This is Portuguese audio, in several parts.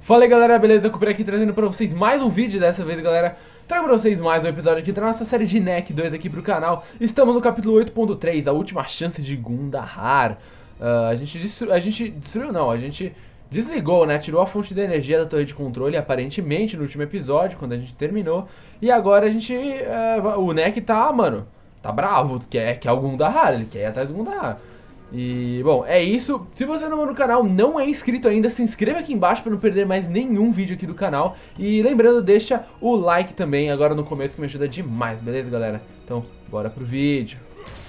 Fala aí galera, beleza? Cooper aqui trazendo pra vocês mais um vídeo. Dessa vez, galera, trago pra vocês mais um episódio aqui da nossa série de NEC 2 aqui pro canal. Estamos no capítulo 8.3, a última chance de Gundahar. A gente destruiu não, a gente desligou, né? Tirou a fonte de energia da torre de controle, aparentemente no último episódio, quando a gente terminou. E agora a gente, o NEC tá, mano, tá bravo, quer o Gundahar, ele quer ir atrás do Gundahar. E, bom, é isso. Se você não é no canal, não é inscrito ainda, se inscreva aqui embaixo para não perder mais nenhum vídeo aqui do canal. E lembrando, deixa o like também agora no começo, que me ajuda demais, beleza, galera? Então, bora pro vídeo.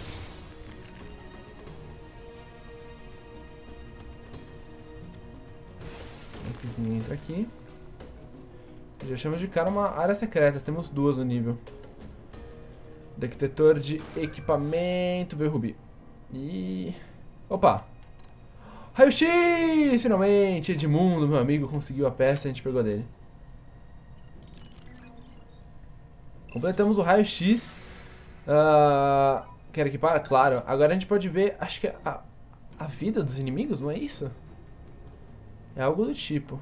Entra aqui. Já chama de cara uma área secreta, temos duas no nível. Detector de equipamento, veio Rubi. E... opa! Raio-X! Finalmente! Edmundo, meu amigo, conseguiu a peça e a gente pegou dele. Completamos o raio-X. Quero equipar? Claro. Agora a gente pode ver, acho que a vida dos inimigos, não é isso? É algo do tipo.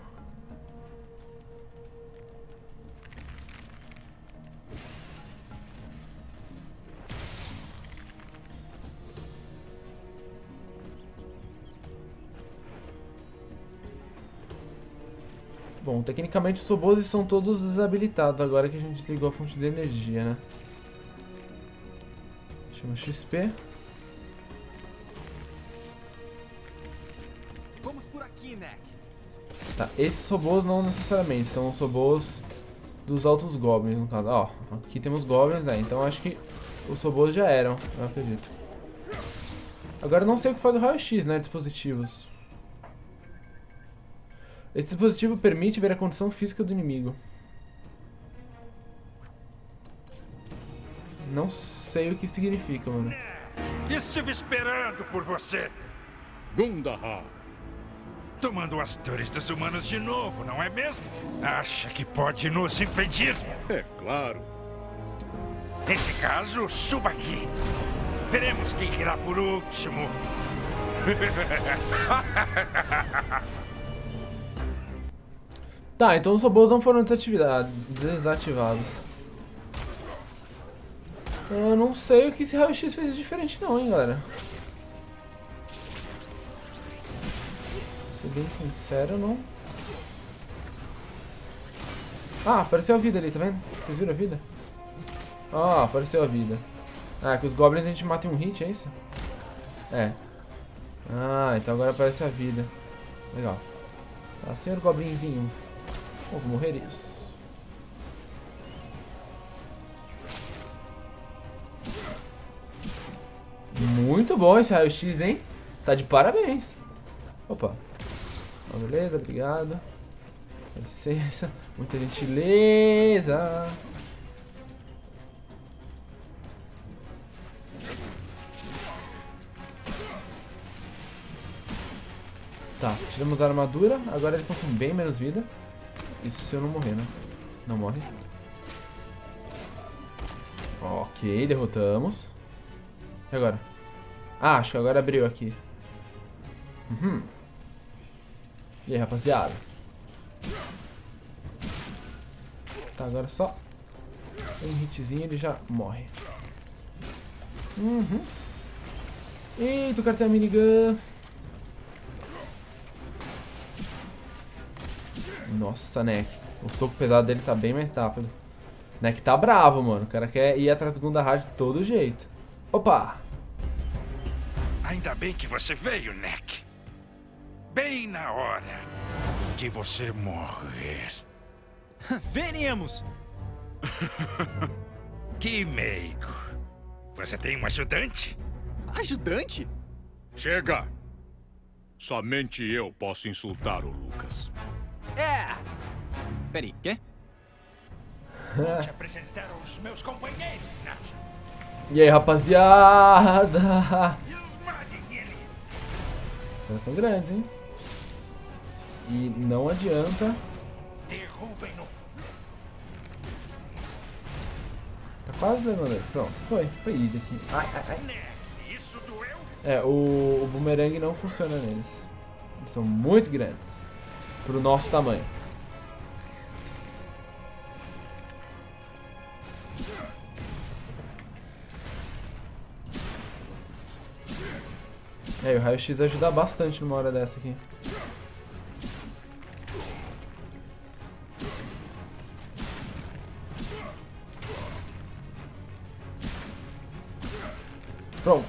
Bom, tecnicamente os robôs são todos desabilitados agora que a gente desligou a fonte de energia, né? Chama XP. Vamos por aqui, Neck. Tá, esses robôs não necessariamente, são os robôs dos altos goblins, no caso. Ó, aqui temos goblins, né? Então acho que os robôs já eram, eu acredito. Agora eu não sei o que faz o raio-X, né? Dispositivos. Esse dispositivo permite ver a condição física do inimigo. Não sei o que significa, mano. Estive esperando por você. Gundahar. Tomando as dores dos humanos de novo, não é mesmo? Acha que pode nos impedir? É claro. Nesse caso, suba aqui. Veremos quem irá por último. Tá, então os robôs não foram desativados. Eu não sei o que esse raio-X fez de diferente não, hein, galera. Ser bem sincero, não... Ah, apareceu a vida ali, tá vendo? Vocês viram a vida? Ah, apareceu a vida. Ah, que os goblins a gente mata em um hit, é isso? É. Ah, então agora aparece a vida. Legal. Tá, senhor goblinzinho. Vamos morrer isso. Muito bom esse raio-X, hein? Tá de parabéns. Opa. Oh, beleza, obrigado. Com licença. Muita gentileza. Tá, tiramos a armadura. Agora eles estão com bem menos vida. Isso se eu não morrer, né? Não morre. Ok, derrotamos. E agora? Ah, acho que agora abriu aqui. E aí, rapaziada? Tá, agora só um hitzinho e ele já morre. Eita, o cara tem a minigun. Nossa, Neck. O soco pesado dele tá bem mais rápido. Neck tá bravo, mano. O cara quer ir atrás do Gundahar de todo jeito. Opa! Ainda bem que você veio, Neck. Bem na hora de você morrer. Veremos! Que meigo. Você tem um ajudante? Ajudante? Chega! Somente eu posso insultar o Lucas. É! Peraí, quê? Vou te apresentar aos meus companheiros, Nash. E aí, rapaziada? Esmaguem ele. Elas são grandes, hein? E não adianta. Derrubem-no. Tá quase levando ele. Pronto, foi easy aqui. Ai, ai, ai. Neck, isso doeu? É, o boomerang não funciona neles. Eles são muito grandes pro nosso tamanho. É, o raio-x ajuda bastante numa hora dessa aqui. Pronto.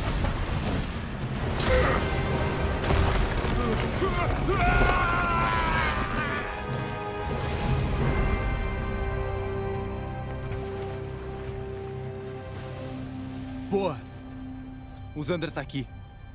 Boa! O Xander tá aqui.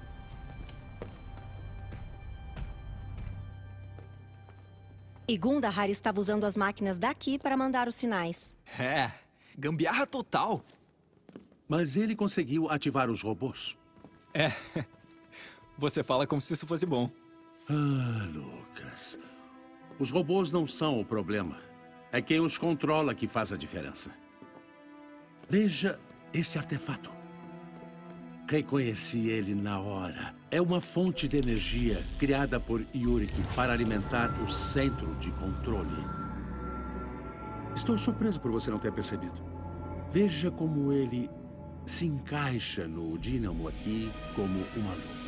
E Gundahar estava usando as máquinas daqui para mandar os sinais. É, gambiarra total. Mas ele conseguiu ativar os robôs. É, você fala como se isso fosse bom. Ah, Lucas. Os robôs não são o problema. É quem os controla que faz a diferença. Veja este artefato. Reconheci ele na hora. É uma fonte de energia criada por Yurik para alimentar o centro de controle. Estou surpreso por você não ter percebido. Veja como ele se encaixa no dínamo aqui como uma luva.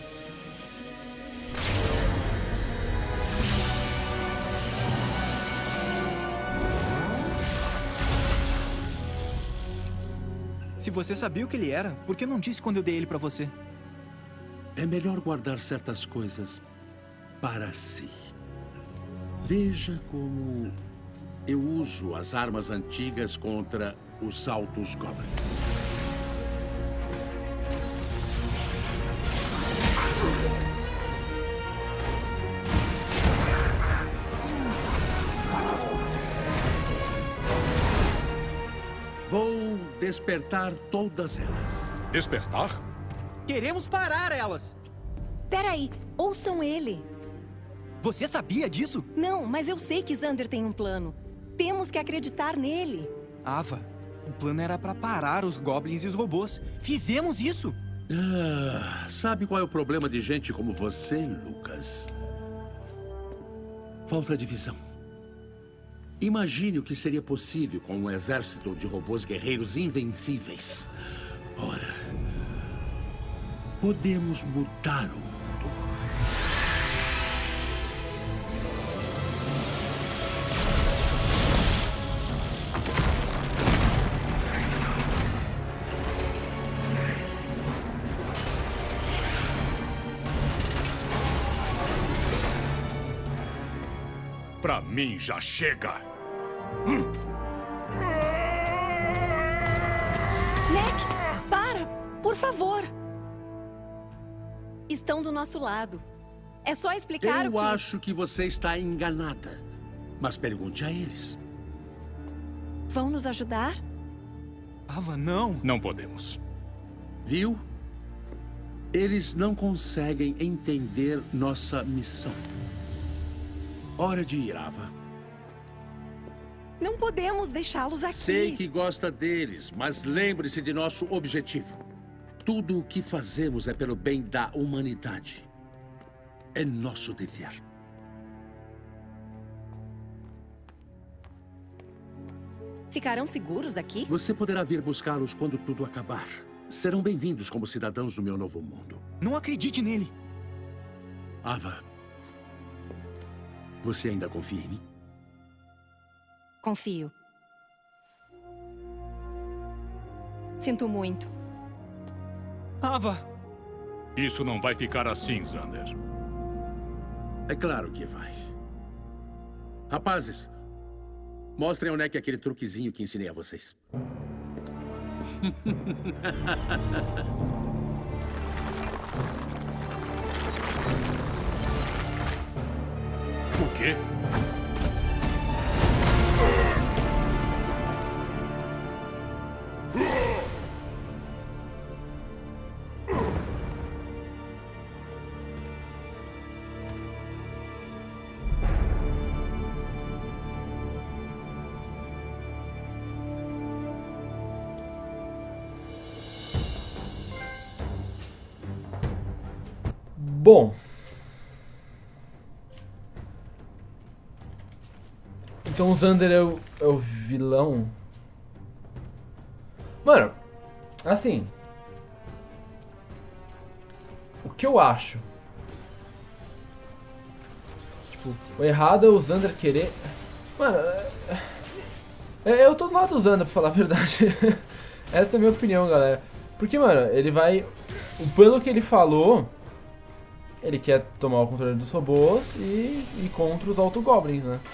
Se você sabia o que ele era, por que não disse quando eu dei ele pra você? É melhor guardar certas coisas para si. Veja como eu uso as armas antigas contra os altos goblins. Vou despertar todas elas. Despertar? Queremos parar elas! Peraí, ouçam ele. Você sabia disso? Não, mas eu sei que Xander tem um plano. Temos que acreditar nele. Ava, o plano era pra parar os goblins e os robôs. Fizemos isso! Ah, sabe qual é o problema de gente como você, Lucas? Falta de visão. Imagine o que seria possível com um exército de robôs guerreiros invencíveis. Ora, podemos mudar o mundo. Pra mim já chega. Neck, para! Por favor! Estão do nosso lado. É só explicar o Eu que... acho que você está enganada. Mas pergunte a eles. Vão nos ajudar? Ava, não! Não podemos. Viu? Eles não conseguem entender nossa missão. Hora de ir, Ava. Não podemos deixá-los aqui. Sei que gosta deles, mas lembre-se de nosso objetivo. Tudo o que fazemos é pelo bem da humanidade. É nosso dever. Ficarão seguros aqui? Você poderá vir buscá-los quando tudo acabar. Serão bem-vindos como cidadãos do meu novo mundo. Não acredite nele! Ava, você ainda confia em mim? Confio. Sinto muito. Ava! Isso não vai ficar assim, Xander. É claro que vai. Rapazes, mostrem ao Neck aquele truquezinho que ensinei a vocês. O quê? Bom. Então o Xander é o vilão. Mano, assim. que eu acho? Tipo, o errado é o Xander querer... Mano, eu tô do lado do Xander, pra falar a verdade. Essa é a minha opinião, galera. Porque, mano, ele vai... Pelo que ele falou, ele quer tomar o controle dos robôs e ir contra os Autogoblins, né?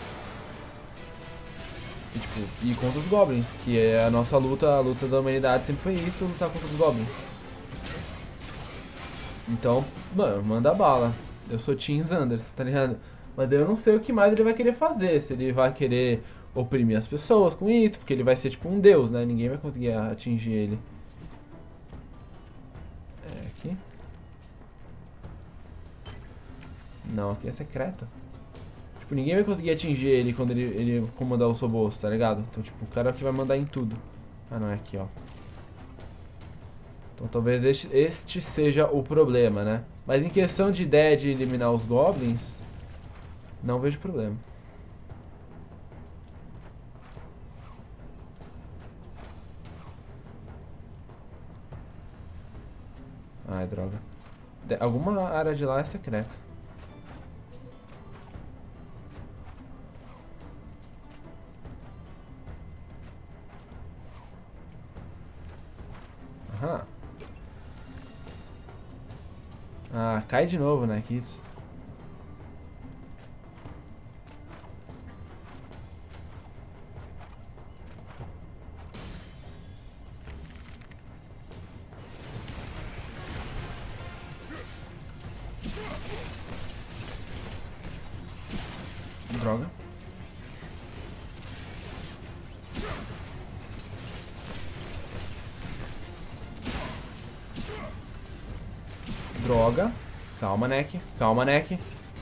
E, tipo, ir contra os Goblins, que é a nossa luta, a luta da humanidade sempre foi isso, lutar contra os Goblins. Então, mano, manda bala. Eu sou Team Xander, tá ligado? Mas eu não sei o que mais ele vai querer fazer. Se ele vai querer oprimir as pessoas com isso, porque ele vai ser tipo um deus, né? Ninguém vai conseguir atingir ele. É, aqui. Não, aqui é secreto. Tipo, ninguém vai conseguir atingir ele quando ele comandar os robôs, tá ligado? Então, tipo, o cara que vai mandar em tudo. Ah, não, é aqui, ó. Então talvez este seja o problema, né? Mas em questão de ideia de eliminar os Goblins, não vejo problema. Ai, droga. Alguma área de lá é secreta. Aham. Ah, cai de novo, né? Que isso. Droga. Droga. Calma, Neck. Calma, Neck.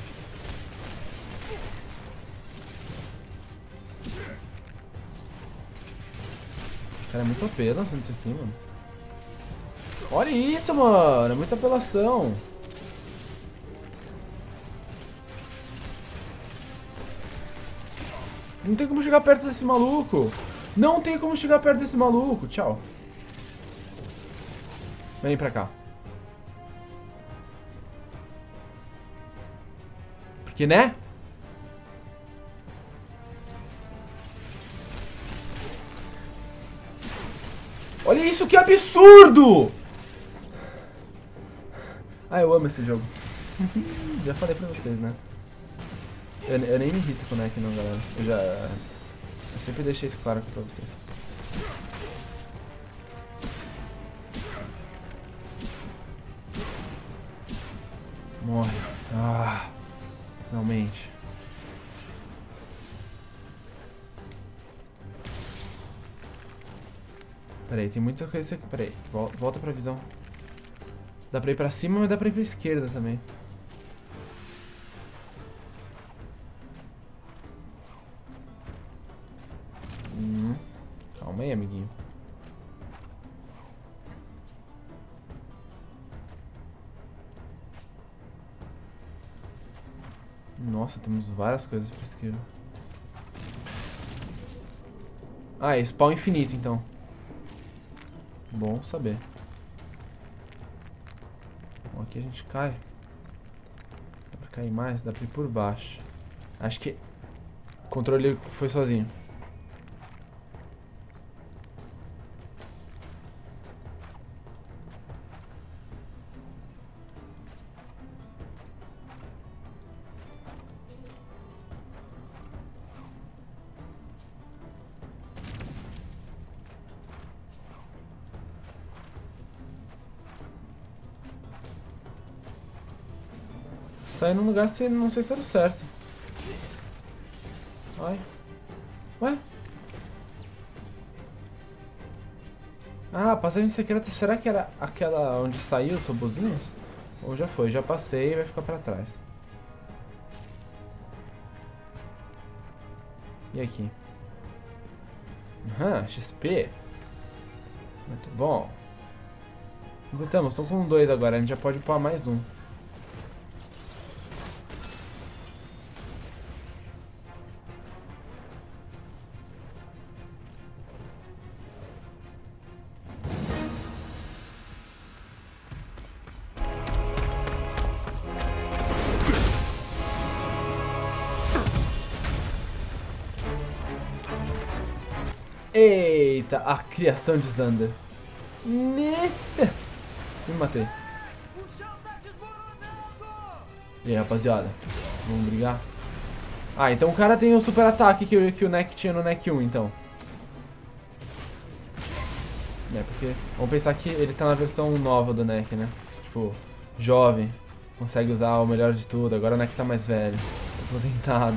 Cara, é muito OP lançando isso aqui, mano. Olha isso, mano. É muita apelação. Não tem como chegar perto desse maluco. Não tem como chegar perto desse maluco. Tchau. Vem pra cá. Porque, né? Olha isso, que absurdo! Ah, eu amo esse jogo. Já falei pra vocês, né? Eu nem me irrito com o Neck não, galera. Eu sempre deixei isso claro pra vocês. Morre. Ah, finalmente. Peraí, tem muita coisa aqui. Peraí, volta pra visão. Dá pra ir pra cima, mas dá pra ir pra esquerda também. Calma aí, amiguinho. Nossa, temos várias coisas pra esquerda. Ah, é spawn infinito, então. Bom saber. Bom, aqui a gente cai. Dá pra cair mais? Dá pra ir por baixo. Acho que o controle foi sozinho. Saí num lugar que não sei se era certo. Ai. Ué? Ah, passagem secreta. Será que era aquela onde saiu os robozinhos? Ou já foi? Já passei e vai ficar pra trás. E aqui? Aham, XP. Muito bom. Completamos, estamos com 2 agora. A gente já pode upar mais um. Eita, a criação de Xander. Me matei. E aí, rapaziada? Vamos brigar? Ah, então o cara tem o super ataque que o Neck tinha no Neck 1, então. É, porque vamos pensar que ele tá na versão nova do Neck, né? Tipo, jovem. Consegue usar o melhor de tudo. Agora o Neck tá mais velho. Aposentado.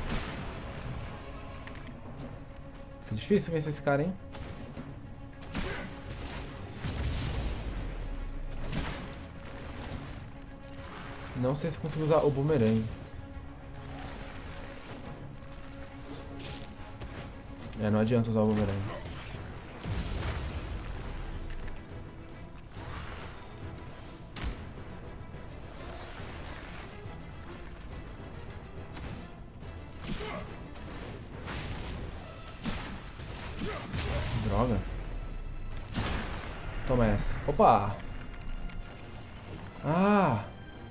É difícil vencer esse cara, hein? Não sei se consigo usar o boomerang. É, não adianta usar o boomerang. Droga. Toma essa. Opa! Ah!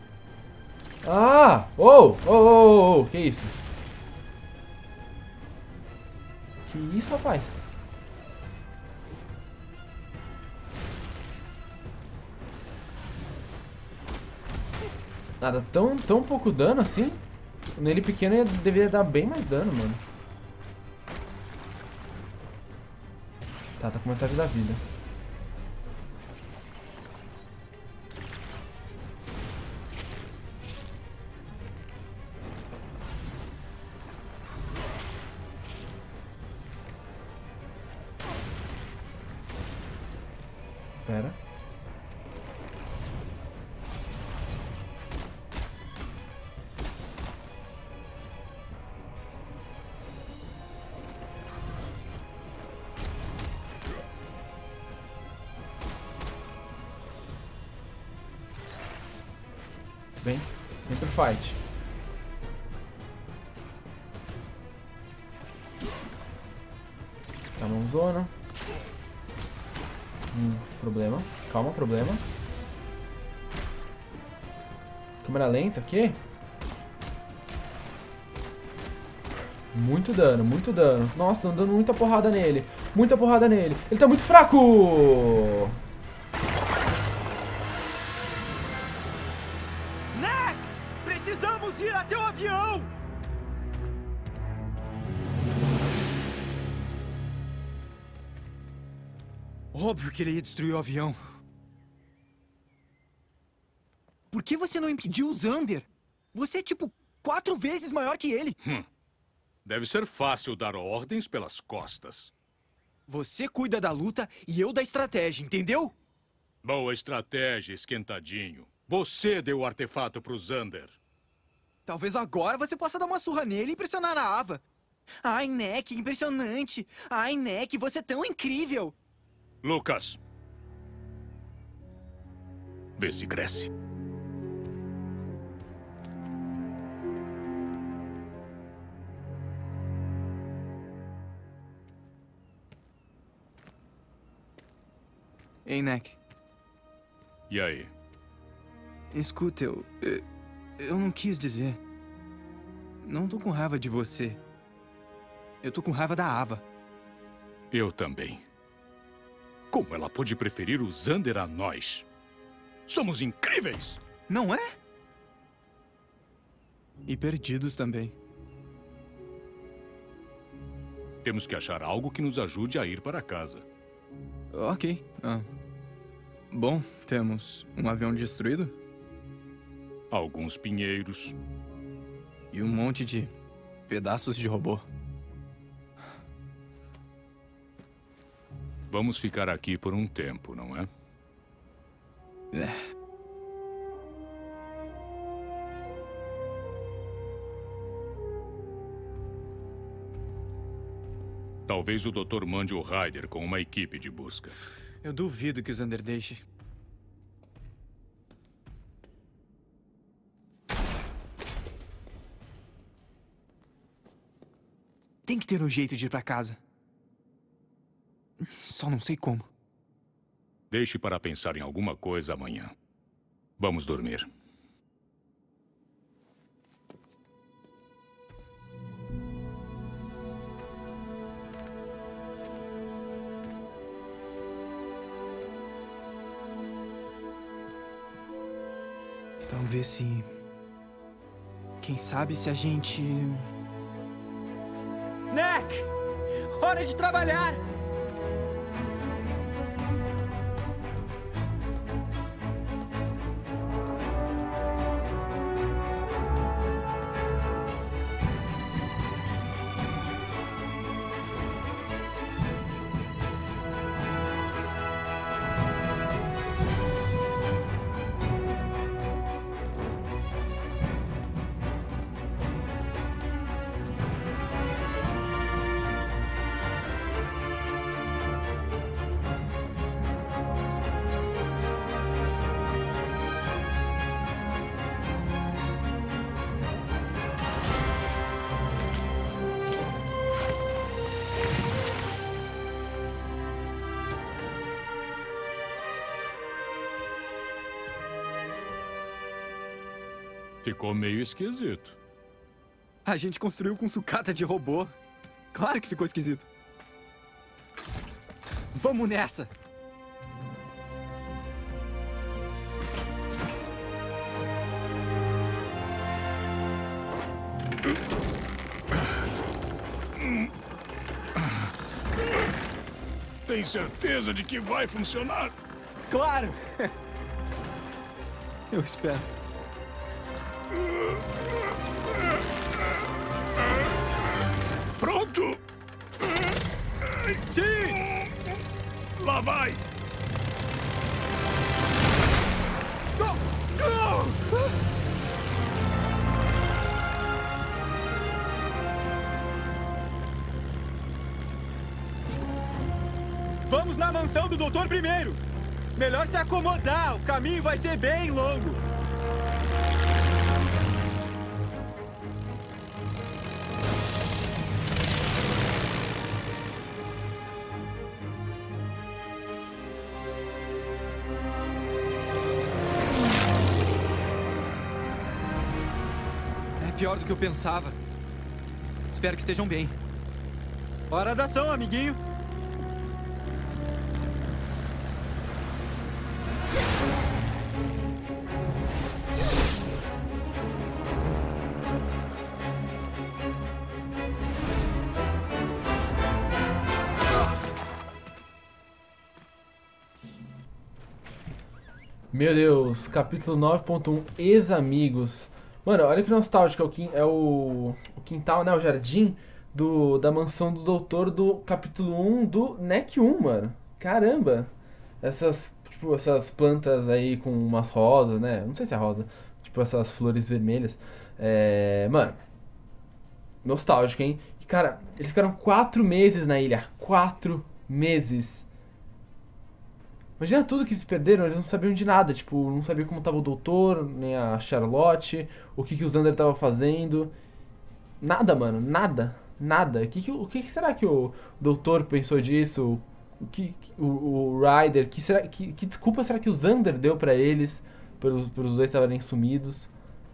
Ah! Oh! Oh, oh, oh! Que isso? Que isso, rapaz? Nada, tão pouco dano assim? Nele pequeno deveria dar bem mais dano, mano. Tá com metade da vida. Pera. Vem pro fight. Tá mãozona. Problema. Calma, problema. Câmera lenta aqui. Muito dano, muito dano. Nossa, tô dando muita porrada nele. Muita porrada nele. Ele tá muito fraco! Neck! Precisamos ir até o avião! Óbvio que ele ia destruir o avião. Por que você não impediu o Xander? Você é tipo 4 vezes maior que ele. Deve ser fácil dar ordens pelas costas. Você cuida da luta e eu da estratégia, entendeu? Boa estratégia, esquentadinho. Você deu o artefato pro Xander. Talvez agora você possa dar uma surra nele e impressionar a Ava. Ai, Neck, impressionante. Ai, Neck, você é tão incrível. Lucas. Vê se cresce. Ei, Neck. E aí? Escuta, eu não quis dizer. Não tô com raiva de você. Eu tô com raiva da Ava. Eu também. Como ela pôde preferir o Xander a nós? Somos incríveis! Não é? E perdidos também. Temos que achar algo que nos ajude a ir para casa. Ok. Bom, temos um avião destruído Alguns pinheiros. e um monte de pedaços de robô. Vamos ficar aqui por um tempo, não é? Talvez o Dr. mande o Ryder com uma equipe de busca. Eu duvido que o Xander deixe. Tem que ter um jeito de ir pra casa. Só não sei como. Deixe para pensar em alguma coisa amanhã. Vamos dormir. Talvez se... Quem sabe se a gente... Neck! Hora de trabalhar! Ficou meio esquisito. A gente construiu com sucata de robô. Claro que ficou esquisito. Vamos nessa! Tem certeza de que vai funcionar? Claro! Eu espero. Pronto? Sim! Lá vai! Go! Go! Vamos na mansão do doutor primeiro! Melhor se acomodar, o caminho vai ser bem longo! Pior do que eu pensava. Espero que estejam bem. Hora da ação, amiguinho. Meu Deus, capítulo 9.1, Ex-Amigos. Mano, olha que nostálgico, é o quintal, né, o jardim da mansão do doutor do capítulo 1 do NEC 1, mano. Caramba! Essas plantas aí com umas rosas, né, não sei se é rosa, tipo essas flores vermelhas. Mano, nostálgico, hein? E, cara, eles ficaram 4 meses na ilha, 4 meses. Imagina tudo que eles perderam, eles não sabiam de nada, tipo, não sabiam como tava o doutor, nem a Charlotte, o que o Xander tava fazendo. Nada, mano, nada, nada. O que será que o doutor pensou disso? O Ryder, que desculpa será que o Xander deu pra eles, pelos dois estarem sumidos?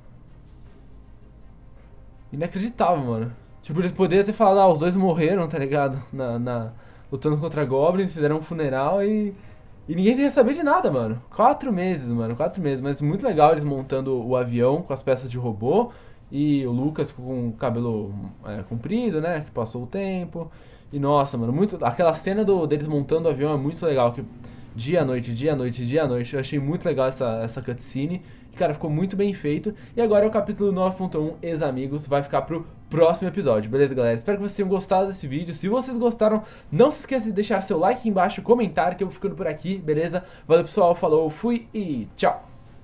Inacreditável, mano. Tipo, eles poderiam ter falado, os dois morreram, tá ligado? Lutando contra goblins, fizeram um funeral e ninguém ia saber de nada, mano. 4 meses, mano. 4 meses. Mas muito legal eles montando o avião com as peças de robô. E o Lucas com o cabelo comprido, né? Que passou o tempo. E nossa, mano, aquela cena deles montando o avião é muito legal. Que dia a noite, dia a noite, dia a noite. Eu achei muito legal essa cutscene. E, cara, ficou muito bem feito. E agora é o capítulo 9.1, Ex-Amigos. Vai ficar pro próximo episódio, beleza, galera? Espero que vocês tenham gostado desse vídeo. Se vocês gostaram, não se esqueça de deixar seu like aqui embaixo, comentário, que eu vou ficando por aqui, beleza? Valeu, pessoal, falou, fui e tchau!